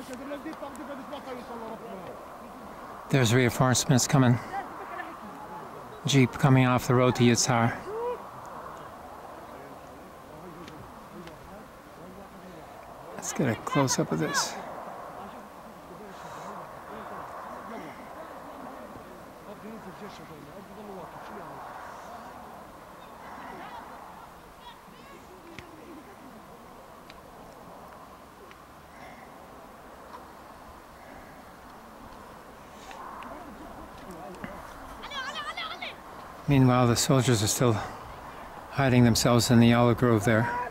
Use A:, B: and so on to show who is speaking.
A: There's reinforcements coming. Jeep coming off the road to Yitzhar. Let's get a close-up of this. Meanwhile, the soldiers are still hiding themselves in the olive grove there.